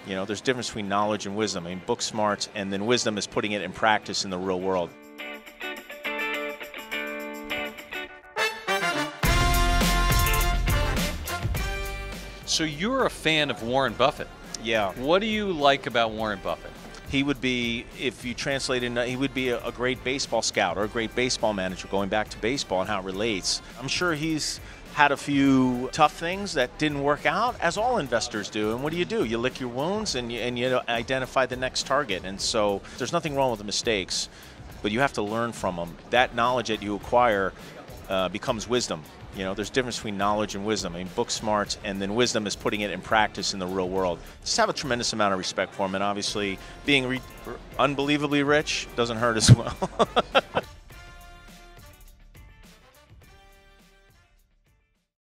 You know, there's a difference between knowledge and wisdom. I mean, book smarts, and then wisdom is putting it in practice in the real world. So you're a fan of Warren Buffett. Yeah. What do you like about Warren Buffett? He would be, if you translate it, he would be a great baseball scout or a great baseball manager, going back to baseball and how it relates. I'm sure he's had a few tough things that didn't work out, as all investors do. And what do? You lick your wounds and you identify the next target. And so there's nothing wrong with the mistakes, but you have to learn from them. That knowledge that you acquire becomes wisdom. You know, there's a difference between knowledge and wisdom. I mean, book smarts, and then wisdom is putting it in practice in the real world. Just have a tremendous amount of respect for him, and obviously being unbelievably rich doesn't hurt as well.